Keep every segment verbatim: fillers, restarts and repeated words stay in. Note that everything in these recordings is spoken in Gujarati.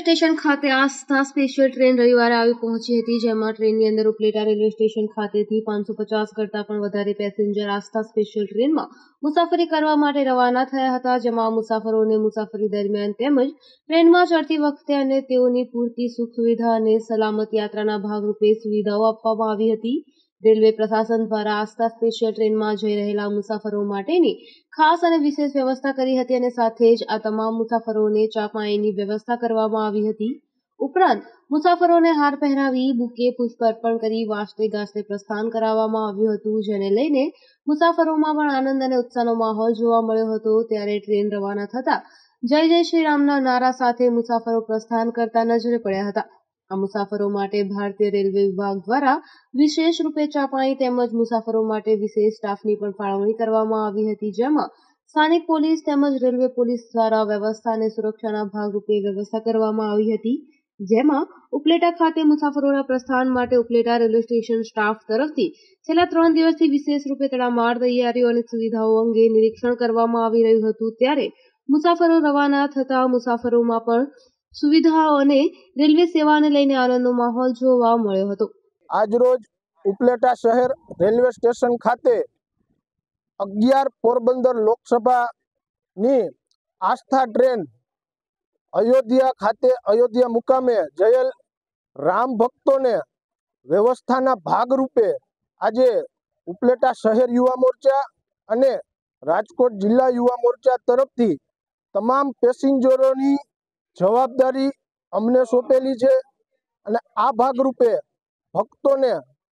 સ્ટેશન ખાતે આસ્થા સ્પેશિયલ ટ્રેન રવિવારે આવી પહોંચી હતી, જેમાં ટ્રેનની અંદર ઉપલેટા રેલવે સ્ટેશન ખાતેથી પાંચસો પચાસ કરતાં પણ વધારે પેસેન્જર આસ્થા સ્પેશિયલ ટ્રેનમાં મુસાફરી કરવા માટે રવાના થયા હતા, જેમાં મુસાફરોને મુસાફરી દરમિયાન તેમજ ટ્રેનમાં ચડતી વખતે અને તેઓની પૂરતી સુખ સુવિધા અને સલામત યાત્રાના ભાગરૂપે સુવિધાઓ આપવામાં આવી હતી। રેલવે પ્રશાસન દ્વારા આસ્થા સ્પેશિયલ ટ્રેનમાં જઈ રહેલા મુસાફરો માટેની ખાસ અને વિશેષ વ્યવસ્થા કરી હતી અને સાથે જ આ તમામ મુસાફરોને ચા પાણીની વ્યવસ્થા કરવામાં આવી હતી। ઉપરાંત મુસાફરોને હાર પહેરાવી બુકે પુષ્પ અર્પણ કરી વાજતે ગાજતે પ્રસ્થાન કરાવવામાં આવ્યું હતું, જેને લઈને મુસાફરોમાં પણ આનંદ અને ઉત્સાહનો માહોલ જોવા મળ્યો હતો। ત્યારે ટ્રેન રવાના થતા જય જય શ્રી રામના નારા સાથે મુસાફરો પ્રસ્થાન કરતા નજરે પડ્યા હતા। આ મુસાફરો માટે ભારતીય રેલવે વિભાગ દ્વારા વિશેષ રૂપે ચા પાણી તેમજ મુસાફરો માટે વિશેષ સ્ટાફની પણ ફાળવણી કરવામાં આવી હતી, જેમાં સ્થાનિક પોલીસ તેમજ રેલવે પોલીસ દ્વારા વ્યવસ્થા અને સુરક્ષાના ભાગરૂપે વ્યવસ્થા કરવામાં આવી હતી, જેમાં ઉપલેટા ખાતે મુસાફરોના પ્રસ્થાન માટે ઉપલેટા રેલવે સ્ટેશન સ્ટાફ તરફથી છેલ્લા ત્રણ દિવસથી વિશેષ રૂપે તડામાર તૈયારીઓ અને સુવિધાઓ અંગે નિરીક્ષણ કરવામાં આવી રહ્યું હતું। ત્યારે મુસાફરો રવાના થતા મુસાફરોમાં પણ સુવિધાઓ અને રેલવે સેવાને લઈને આનંદનો માહોલ જોવા મળ્યો હતો। આજરોજ ઉપલેટા શહેર રેલવે સ્ટેશન ખાતે અગિયાર પોરબંદર લોકસભાની આસ્થા ટ્રેન અયોધ્યા ખાતે અયોધ્યા મુકામે જયેલ રામ ભક્તોને વ્યવસ્થાના ભાગરૂપે આજે ઉપલેટા શહેર યુવા મોરચા અને રાજકોટ જિલ્લા યુવા મોરચા તરફથી તમામ પેસેન્જરોની જવાબદારી અમને સોંપેલી છે અને આ ભાગરૂપે ભક્તોને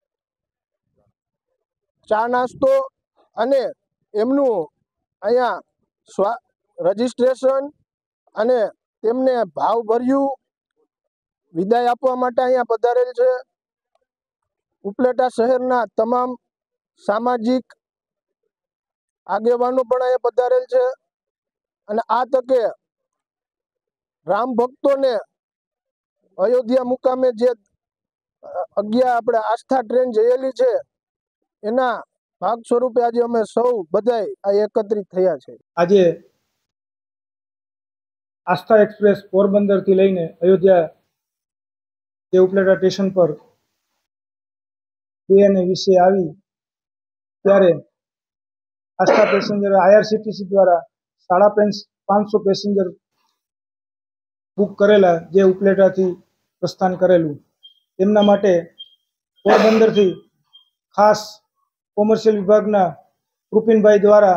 ચા નાસ્તો અને એમનું અહીંયા રજીસ્ટ્રેશન અને તેમને ભાવભર્યું વિદાય આપવા માટે અહીંયા પધારેલ છે। ઉપલેટા શહેરના તમામ સામાજિક આગેવાનો પણ અહીંયા પધારેલ છે અને આ તકે રામ ભક્તોને અયોધ્યા મુકામે જે અગિયાર આપણે આસ્થા ટ્રેન જયેલી છે એના ભાગ સ્વરૂપે આજે અમે સૌ બધાય આ એકત્રિત થયા છે। આજે આસ્થા એક્સપ્રેસ પોરબંદર થી લઈને અયોધ્યા જે ઉપલેટા સ્ટેશન પર બે અને વિશે આવી ત્યારે આસ્થા પેસેન્જર આઈઆરસીટીસી દ્વારા સાડા પાંચસો પેસેન્જર બુક કરેલા, જે ઉપલેટાથી પ્રસ્થાન કરેલું, તેમના માટે પોરબંદરથી ખાસ કોમર્શિયલ વિભાગના કૃપિનભાઈ દ્વારા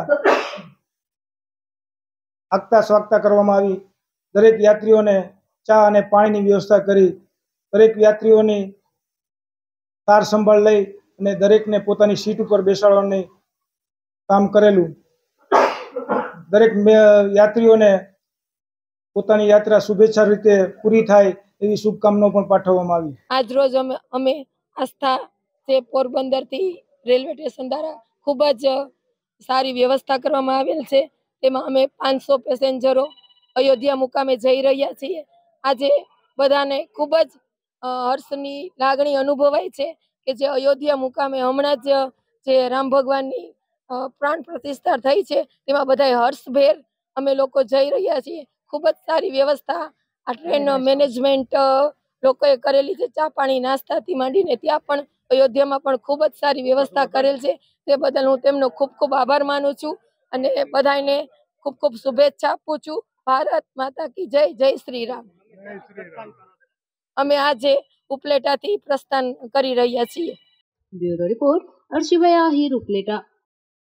આગતા સ્વાગતા કરવામાં આવી। દરેક યાત્રીઓને ચા અને પાણીની વ્યવસ્થા કરી, દરેક યાત્રીઓની કાર સંભાળ લઈ અને દરેકને પોતાની સીટ ઉપર બેસાડવાનું કામ કરેલું। દરેક યાત્રીઓને પોતાની યાત્રા શુભેચ્છા રીતે પૂરી થાય એવી શુભકામનાઓ પણ પાઠવવામાં આવી। આજ રોજ અમે અમે આસ્થા જે પોરબંદરથી રેલવે સ્ટેશન દ્વારા ખૂબ જ સારી વ્યવસ્થા કરવામાં આવેલ છે, તેમાં અમે પાંચસો પેસેન્જરો અયોધ્યા મુકામે જઈ રહ્યા છીએ। આજે બધાને ખૂબ જ હર્ષની લાગણી અનુભવાય છે કે જે અયોધ્યા મુકામે હમણાં જ જે રામ ભગવાનની પ્રાણ પ્રતિષ્ઠા થઈ છે તેમાં બધા હર્ષભેર અમે લોકો જઈ રહ્યા છીએ। ખૂબ જ સારી વ્યવસ્થા આ ટ્રેન મેનેજમેન્ટ લોકોએ કરેલી છે, ચા પાણી નાસ્તાથી માંડીને ત્યાં પણ અયોધ્યામાં પણ ખૂબ જ સારી વ્યવસ્થા કરેલ છે, તે બદલ હું તેમનો ખૂબ ખૂબ આભાર માનું છું અને બધાને ખૂબ ખૂબ શુભેચ્છા આપું છું। ભારત માતા કી જય, જય શ્રી રામ। અમે આજે ઉપલેટાથી પ્રસ્થાન કરી રહ્યા છીએ। Bureau report, Arshibhai Ahir, Upleta.